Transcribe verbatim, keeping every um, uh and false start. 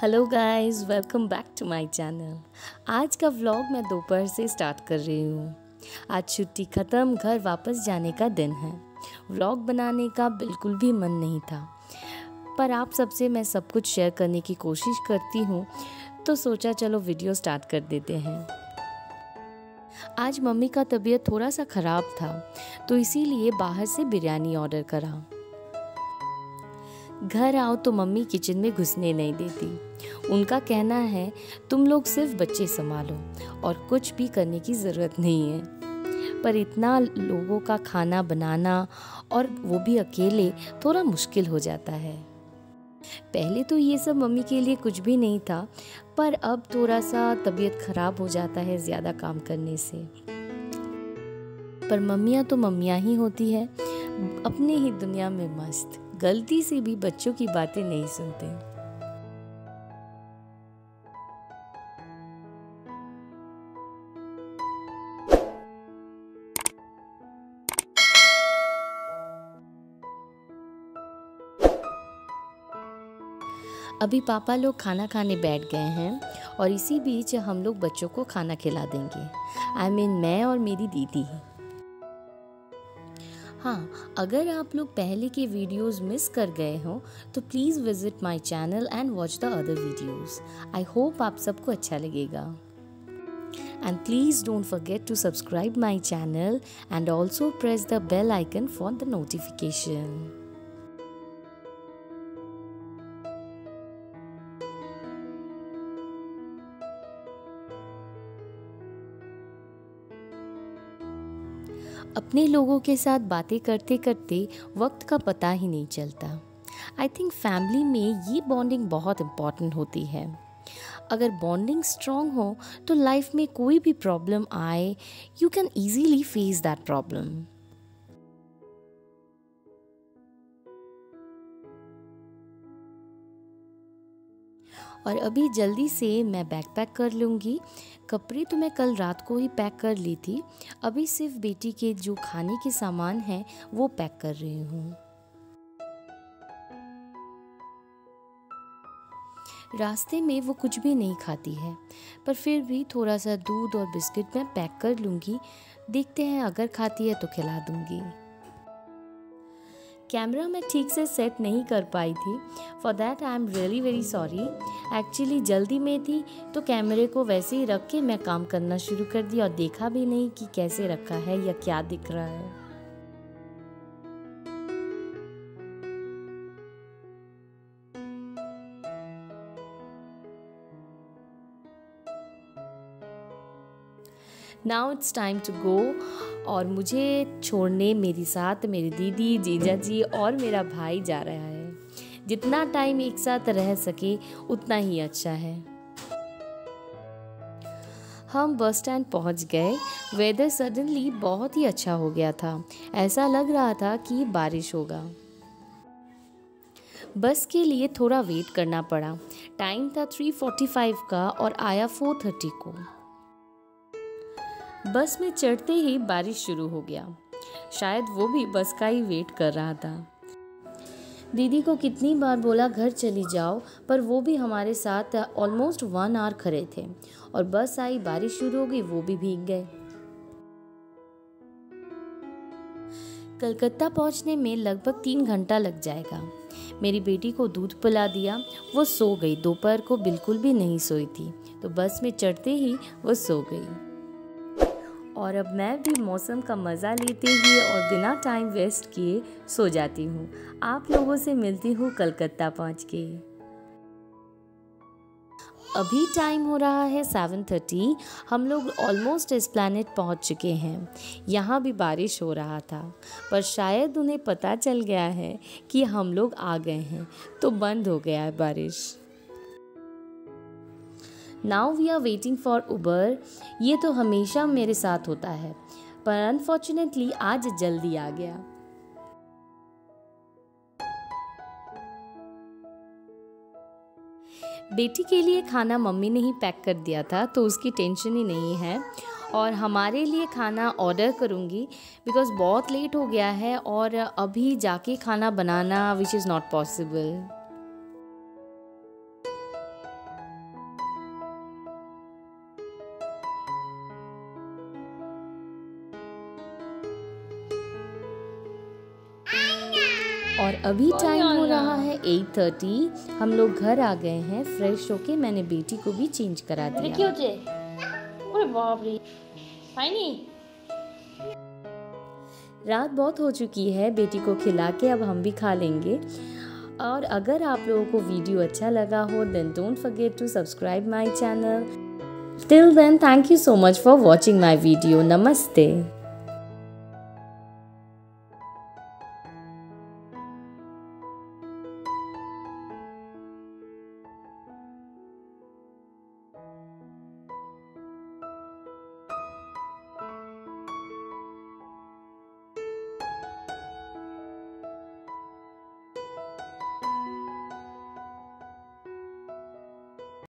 Hello guys, welcome back to my channel. आज का vlog मैं दोपहर से स्टार्ट कर रही हूँ। आज छुट्टी ख़त्म, घर वापस जाने का दिन है। व्लॉग बनाने का बिल्कुल भी मन नहीं था, पर आप सबसे मैं सब कुछ शेयर करने की कोशिश करती हूँ, तो सोचा चलो वीडियो स्टार्ट कर देते हैं। आज मम्मी का तबीयत थोड़ा सा ख़राब था, तो इसीलिए बाहर से बिरयानी ऑर्डर करा। घर आओ तो मम्मी किचन में घुसने नहीं देती। उनका कहना है तुम लोग सिर्फ बच्चे संभालो और कुछ भी करने की ज़रूरत नहीं है। पर इतना लोगों का खाना बनाना और वो भी अकेले थोड़ा मुश्किल हो जाता है। पहले तो ये सब मम्मी के लिए कुछ भी नहीं था, पर अब थोड़ा सा तबीयत ख़राब हो जाता है ज़्यादा काम करने से। पर मम्मियाँ तो मम्मियाँ ही होती है, अपने ही दुनिया में मस्त, गलती से भी बच्चों की बातें नहीं सुनते। अभी पापा लोग खाना खाने बैठ गए हैं और इसी बीच हम लोग बच्चों को खाना खिला देंगे। आई मीन मैं और मेरी दीदी। हाँ, अगर आप लोग पहले के वीडियोस मिस कर गए हो तो please visit my channel and watch the other videos. I hope आप सबको अच्छा लगेगा। And please don't forget to subscribe my channel and also press the bell icon for the notification. अपने लोगों के साथ बातें करते करते वक्त का पता ही नहीं चलता। आई थिंक फैमिली में ये बॉन्डिंग बहुत इम्पॉर्टेंट होती है। अगर बॉन्डिंग स्ट्रॉन्ग हो तो लाइफ में कोई भी प्रॉब्लम आए, you can easily face that problem. और अभी जल्दी से मैं बैग पैक कर लूँगी। कपड़े तो मैं कल रात को ही पैक कर ली थी, अभी सिर्फ बेटी के जो खाने के सामान हैं वो पैक कर रही हूँ। रास्ते में वो कुछ भी नहीं खाती है, पर फिर भी थोड़ा सा दूध और बिस्किट मैं पैक कर लूँगी। देखते हैं, अगर खाती है तो खिला दूँगी। कैमरा मैं ठीक से सेट नहीं कर पाई थी, for that I am really very sorry. Actually जल्दी में थी तो कैमरे को वैसे ही रख के मैं काम करना शुरू कर दिया और देखा भी नहीं कि कैसे रखा है या क्या दिख रहा है। Now it's time to go. और मुझे छोड़ने मेरी साथ मेरी दीदी, जीजा जी और मेरा भाई जा रहा है। जितना टाइम एक साथ रह सके उतना ही अच्छा है। हम बस स्टैंड पहुंच गए। वेदर सडनली बहुत ही अच्छा हो गया था, ऐसा लग रहा था कि बारिश होगा। बस के लिए थोड़ा वेट करना पड़ा। टाइम था थ्री फोर्टी फाइव का और आया फोर थर्टी को। बस में चढ़ते ही बारिश शुरू हो गया। शायद वो भी बस का ही वेट कर रहा था। दीदी को कितनी बार बोला घर चली जाओ, पर वो भी हमारे साथ ऑलमोस्ट वन आवर खड़े थे और बस आई, बारिश शुरू हो गई, वो भी भीग गए। कलकत्ता पहुंचने में लगभग तीन घंटा लग जाएगा। मेरी बेटी को दूध पिला दिया, वो सो गई। दोपहर को बिल्कुल भी नहीं सोई थी, तो बस में चढ़ते ही वो सो गई। और अब मैं भी मौसम का मज़ा लेते हुए और बिना टाइम वेस्ट किए सो जाती हूँ। आप लोगों से मिलती हूँ कलकत्ता पहुँच के। अभी टाइम हो रहा है सेवन थर्टी। हम लोग ऑलमोस्ट एस्प्लैनेड पहुँच चुके हैं। यहाँ भी बारिश हो रहा था, पर शायद उन्हें पता चल गया है कि हम लोग आ गए हैं, तो बंद हो गया है बारिश। Now we are waiting for Uber. ये तो हमेशा मेरे साथ होता है, पर अनफॉर्चुनेटली आज जल्दी आ गया। बेटी के लिए खाना मम्मी ने ही पैक कर दिया था, तो उसकी टेंशन ही नहीं है। और हमारे लिए खाना ऑर्डर करूँगी, बिकॉज़ बहुत लेट हो गया है और अभी जाके खाना बनाना विच इज़ नॉट पॉसिबल। और अभी टाइम हो रहा है एट थर्टी। हम लोग घर आ गए हैं फ्रेश होके। मैंने बेटी को भी चेंज करा दिया। रात बहुत हो चुकी है, बेटी को खिला के अब हम भी खा लेंगे। और अगर आप लोगों को वीडियो अच्छा लगा हो then don't forget to subscribe my channel. Till then thank you so much for watching my video. नमस्ते।